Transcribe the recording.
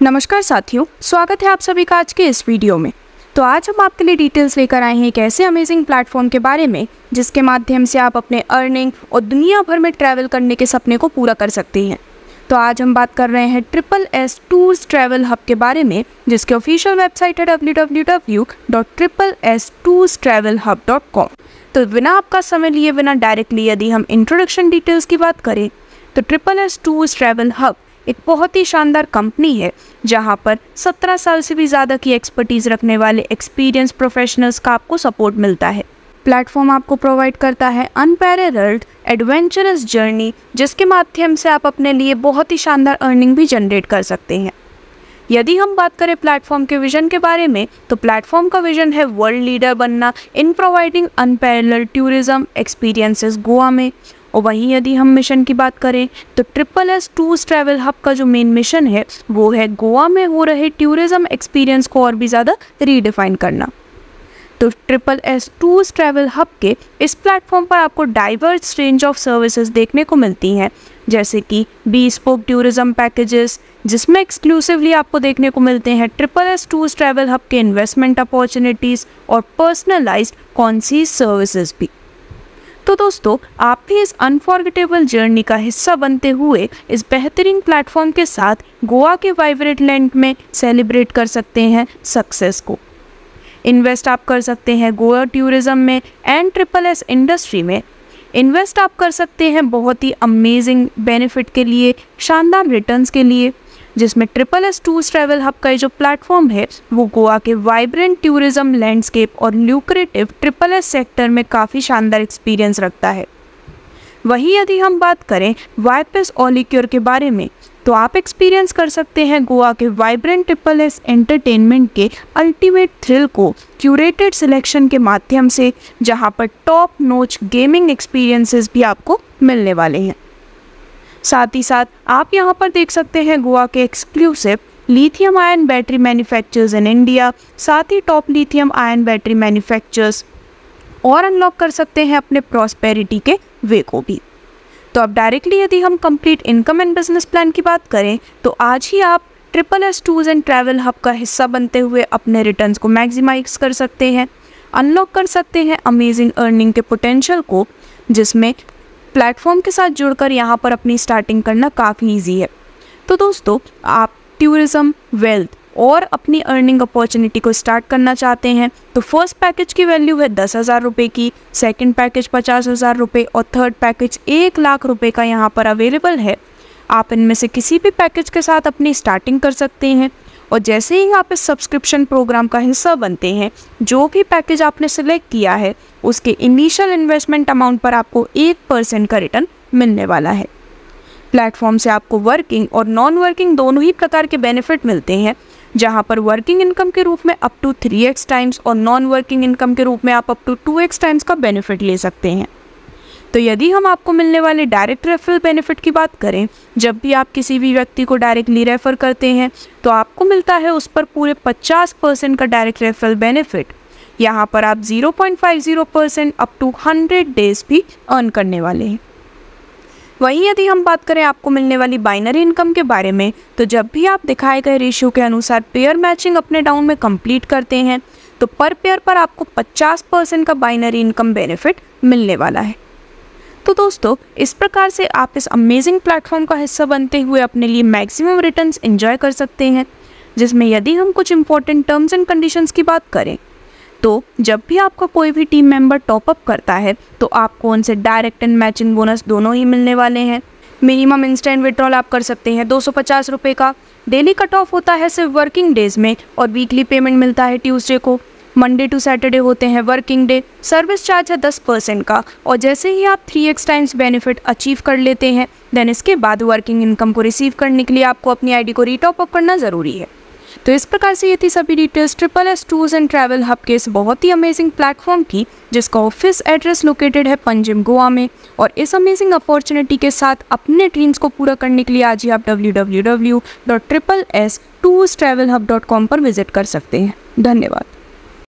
नमस्कार साथियों, स्वागत है आप सभी का आज के इस वीडियो में। तो आज हम आपके लिए डिटेल्स लेकर आए हैं एक ऐसे अमेजिंग प्लेटफॉर्म के बारे में जिसके माध्यम से आप अपने अर्निंग और दुनिया भर में ट्रैवल करने के सपने को पूरा कर सकते हैं। तो आज हम बात कर रहे हैं SSS टूर्स ट्रैवल हब के बारे में, जिसके ऑफिशियल वेबसाइट है www.SSSToursTravelHub.com। तो बिना आपका समय लिए बिना डायरेक्टली यदि हम इंट्रोडक्शन डिटेल्स की बात करें तो SSS टूर्स ट्रैवल हब एक बहुत ही शानदार कंपनी है जहां पर 17 साल से भी ज़्यादा की एक्सपर्टीज़ रखने वाले एक्सपीरियंस प्रोफेशनल्स का आपको सपोर्ट मिलता है। प्लेटफॉर्म आपको प्रोवाइड करता है अनपैरेलल्ड एडवेंचरस जर्नी, जिसके माध्यम से आप अपने लिए बहुत ही शानदार अर्निंग भी जनरेट कर सकते हैं। यदि हम बात करें प्लेटफॉर्म के विजन के बारे में तो प्लेटफॉर्म का विजन है वर्ल्ड लीडर बनना in providing unparalleled tourism experiences Goa में। और वहीं यदि हम मिशन की बात करें तो SSS टूर्स ट्रैवल हब का जो मेन मिशन है वो है गोवा में हो रहे टूरिज्म एक्सपीरियंस को और भी ज़्यादा रीडिफाइन करना। तो SSS टूर्स ट्रैवल हब के इस प्लेटफॉर्म पर आपको डाइवर्स रेंज ऑफ सर्विसेज देखने को मिलती हैं, जैसे कि bespoke टूरिज्म पैकेजेस, जिसमें एक्सक्लूसिवली आपको देखने को मिलते हैं SSS टूर्स ट्रैवल हब के इन्वेस्टमेंट अपॉर्चुनिटीज़ और पर्सनलाइज्ड कॉन्सीज सर्विसेज भी। तो दोस्तों, आप भी इस अनफॉरगेटेबल जर्नी का हिस्सा बनते हुए इस बेहतरीन प्लेटफॉर्म के साथ गोवा के वाइब्रेंट लैंड में सेलिब्रेट कर सकते हैं सक्सेस को। इन्वेस्ट आप कर सकते हैं गोवा टूरिज्म में एंड SSS इंडस्ट्री में। इन्वेस्ट आप कर सकते हैं बहुत ही अमेजिंग बेनिफिट के लिए, शानदार रिटर्न्स के लिए, जिसमें SSS टूर्स ट्रैवल हब का जो प्लेटफॉर्म है वो गोवा के वाइब्रेंट टूरिज्म लैंडस्केप और ल्यूक्रेटिव SSS सेक्टर में काफ़ी शानदार एक्सपीरियंस रखता है। वहीं यदि हम बात करें वाइपेस ऑलिक्योर के बारे में तो आप एक्सपीरियंस कर सकते हैं गोवा के वाइब्रेंट SSS एंटरटेनमेंट के अल्टीमेट थ्रिल को क्यूरेटेड सिलेक्शन के माध्यम से, जहां पर टॉप नॉच गेमिंग एक्सपीरियंसेस भी आपको मिलने वाले हैं। साथ ही साथ आप यहां पर देख सकते हैं गोवा के exclusive lithium ion battery manufacturers in India, साथ ही top lithium ion battery manufacturers, और अनलॉक कर सकते हैं अपने प्रॉस्पेरिटी के वे को भी। तो अब डायरेक्टली यदि हम complete income and business plan की बात करें तो आज ही आप SSS tours and travel hub का हिस्सा बनते हुए अपने रिटर्न्स को मैक्सिमाइज कर सकते हैं, अनलॉक कर सकते हैं अमेजिंग अर्निंग के पोटेंशियल को, जिसमें प्लेटफॉर्म के साथ जुड़कर यहाँ पर अपनी स्टार्टिंग करना काफ़ी ईजी है। तो दोस्तों, आप टूरिज्म, वेल्थ और अपनी अर्निंग अपॉर्चुनिटी को स्टार्ट करना चाहते हैं तो फर्स्ट पैकेज की वैल्यू है 10,000 रुपये की, सेकंड पैकेज 50,000 रुपये और थर्ड पैकेज 1,00,000 रुपये का यहाँ पर अवेलेबल है। आप इनमें से किसी भी पैकेज के साथ अपनी स्टार्टिंग कर सकते हैं और जैसे ही आप इस सब्सक्रिप्शन प्रोग्राम का हिस्सा बनते हैं, जो भी पैकेज आपने सिलेक्ट किया है उसके इनिशियल इन्वेस्टमेंट अमाउंट पर आपको 1% का रिटर्न मिलने वाला है। प्लेटफॉर्म से आपको वर्किंग और नॉन वर्किंग दोनों ही प्रकार के बेनिफिट मिलते हैं, जहां पर वर्किंग इनकम के रूप में अप टू 3x टाइम्स और नॉन वर्किंग इनकम के रूप में आप अप टू 2x टाइम्स का बेनिफिट ले सकते हैं। तो यदि हम आपको मिलने वाले डायरेक्ट रेफरल बेनिफिट की बात करें, जब भी आप किसी भी व्यक्ति को डायरेक्टली रेफर करते हैं तो आपको मिलता है उस पर पूरे 50% का डायरेक्ट रेफरल बेनिफिट। यहाँ पर आप 0.50% अप टू 100 डेज भी अर्न करने वाले हैं। वहीं यदि हम बात करें आपको मिलने वाली बाइनरी इनकम के बारे में तो जब भी आप दिखाए गए रेशियो के अनुसार पेयर मैचिंग अपने डाउन में कंप्लीट करते हैं तो पर पेयर पर आपको 50% का बाइनरी इनकम बेनिफिट मिलने वाला है। तो दोस्तों, इस प्रकार से आप इस अमेजिंग प्लेटफॉर्म का हिस्सा बनते हुए अपने लिए मैक्सिमम रिटर्न्स एंजॉय कर सकते हैं, जिसमें यदि हम कुछ इंपॉर्टेंट टर्म्स एंड कंडीशंस की बात करें तो जब भी आपका कोई भी टीम मेंबर टॉपअप करता है तो आपको उनसे डायरेक्ट एंड मैचिंग बोनस दोनों ही मिलने वाले हैं। मिनिमम इंस्टेंट विड्रॉल आप कर सकते हैं 250 रुपये का, डेली कट ऑफ होता है सिर्फ वर्किंग डेज में और वीकली पेमेंट मिलता है ट्यूसडे को, मंडे टू सैटरडे होते हैं वर्किंग डे। सर्विस चार्ज है 10% का और जैसे ही आप 3x टाइम्स बेनिफिट अचीव कर लेते हैं देन इसके बाद वर्किंग इनकम को रिसीव करने के लिए आपको अपनी आईडी को रीटॉप अप करना ज़रूरी है। तो इस प्रकार से ये थी सभी details SSS tours and travel hub के इस बहुत ही अमेजिंग प्लेटफॉर्म की, जिसका ऑफिस एड्रेस लोकेटेड है पंजिम गोवा में। और इस अमेजिंग अपॉर्चुनिटी के साथ अपने ड्रीम्स को पूरा करने के लिए आज ही आप www.SSSToursTravelHub.com पर विजिट कर सकते हैं। धन्यवाद।